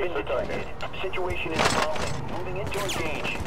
been detected. Situation is evolving. Moving in to engage.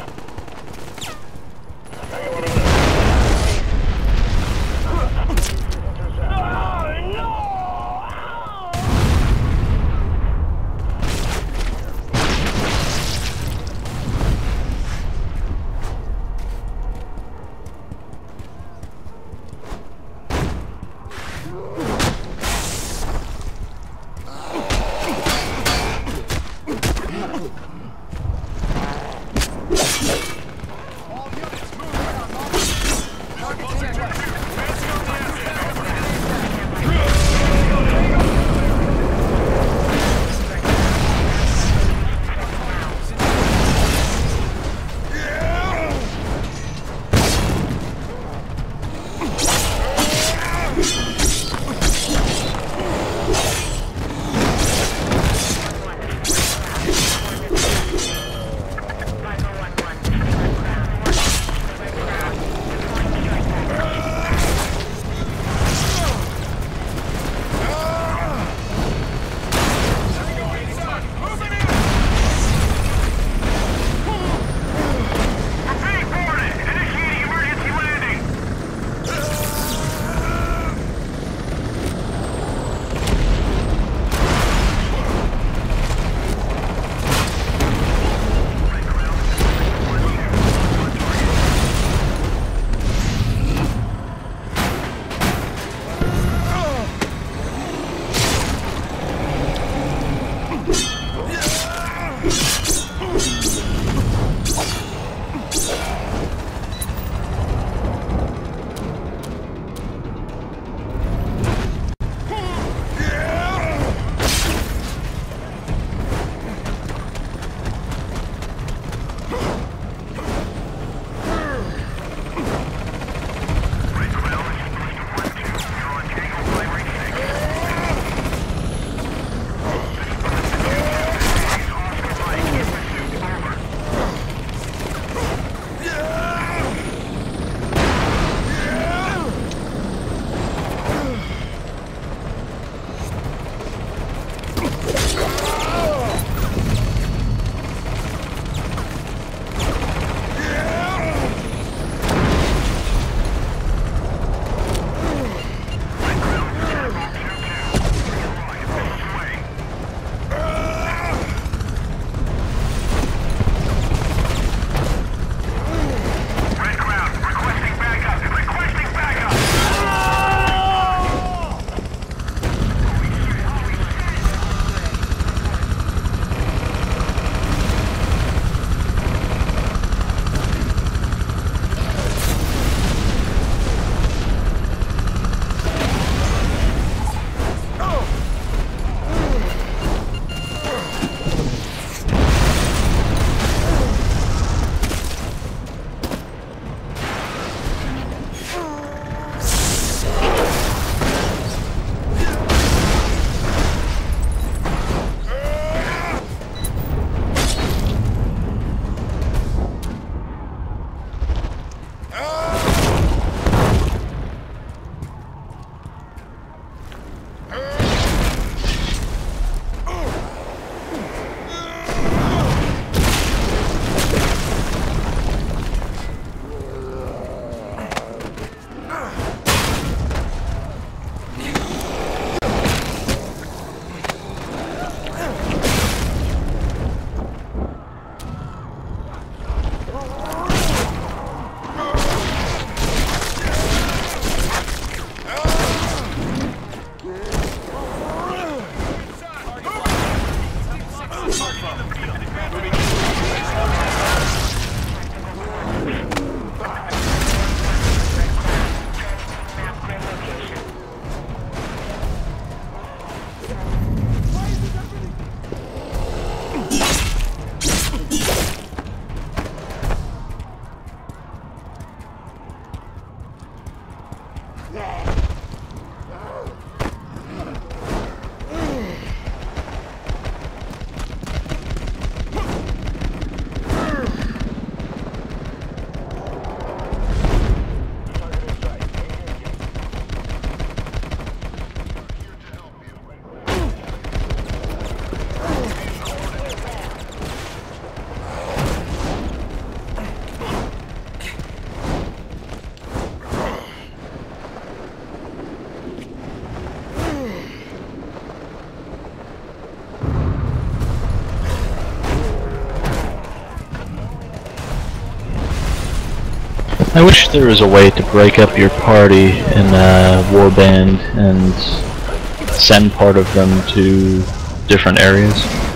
I wish there was a way to break up your party in a warband and send part of them to different areas.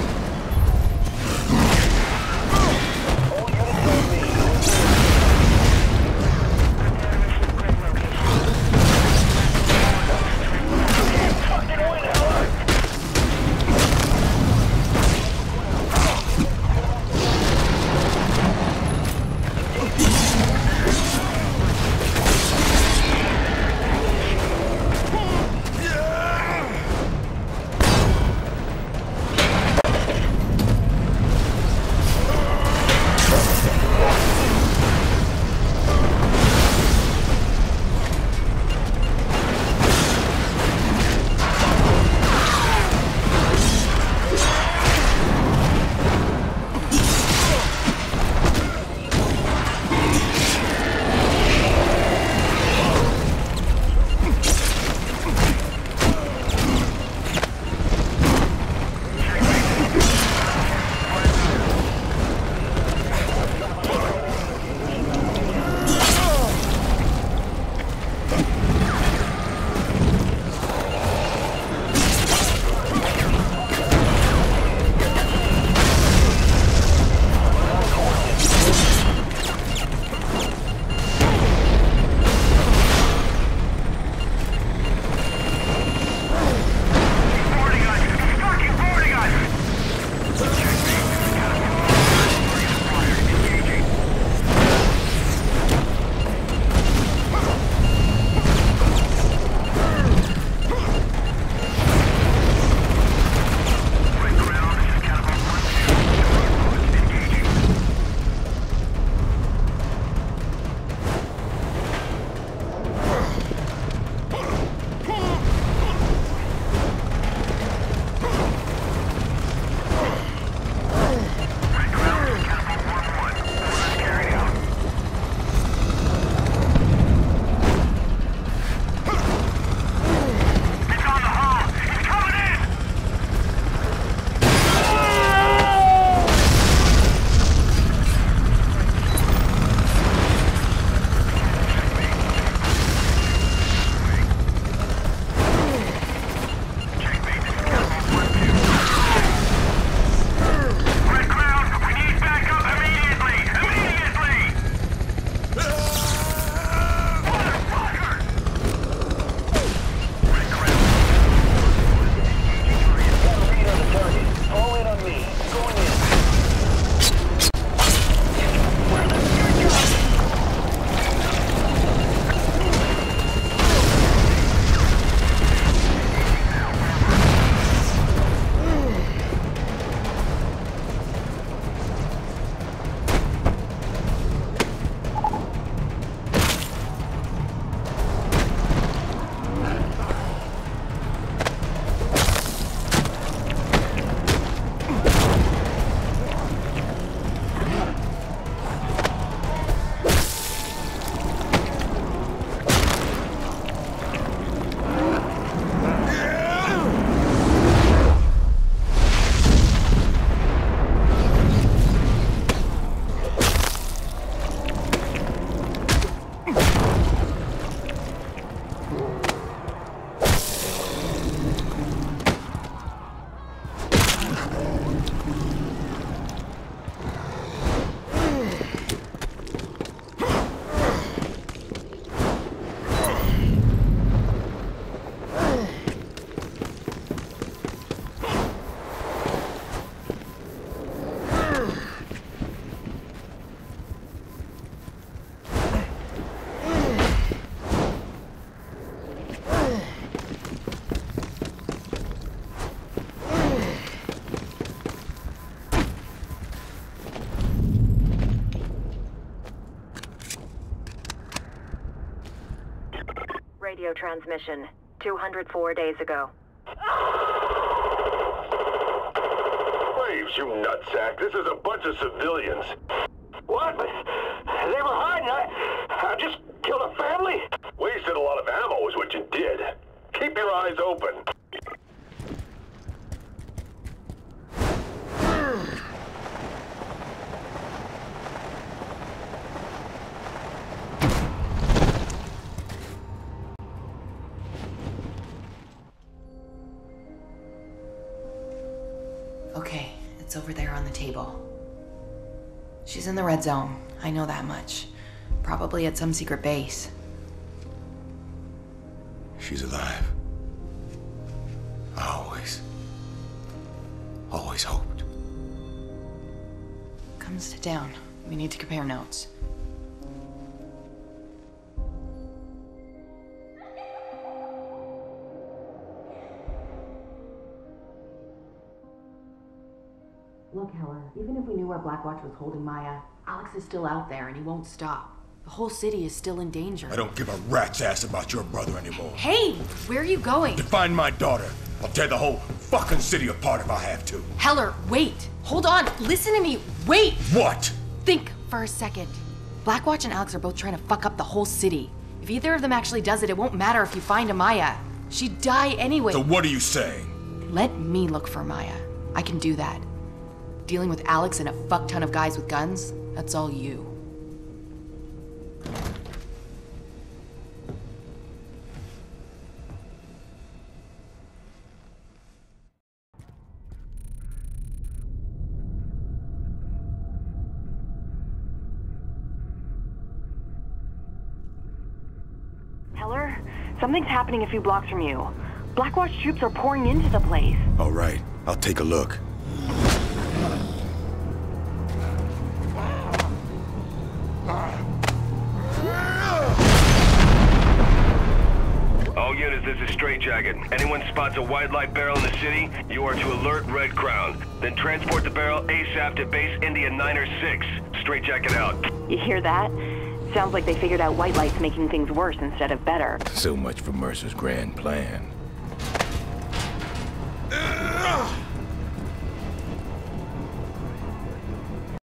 Radio transmission, 204 days ago. Waves, you nutsack. This is a bunch of civilians. What? They were hiding. I just killed a family? Wasted a lot of ammo is what you did. Keep your eyes open. Okay, it's over there on the table. She's in the red zone. I know that much. Probably at some secret base. She's alive. I always hoped. Come sit down. We need to compare notes. Look, Heller, even if we knew where Blackwatch was holding Maya, Alex is still out there and he won't stop. The whole city is still in danger. I don't give a rat's ass about your brother anymore. Hey! Where are you going? To find my daughter. I'll tear the whole fucking city apart if I have to. Heller, wait! Hold on! Listen to me! Wait! What? Think for a second. Blackwatch and Alex are both trying to fuck up the whole city. If either of them actually does it, it won't matter if you find Amaya. She'd die anyway. So what are you saying? Let me look for Maya. I can do that. Dealing with Alex and a fuck ton of guys with guns, that's all you. Heller, something's happening a few blocks from you. Blackwatch troops are pouring into the place. All right, I'll take a look. All units, this is Straightjacket. Anyone spots a white light barrel in the city, you are to alert Red Crown. Then transport the barrel ASAP to base India 9 or 6. Straightjacket out. You hear that? Sounds like they figured out white light's making things worse instead of better. So much for Mercer's grand plan.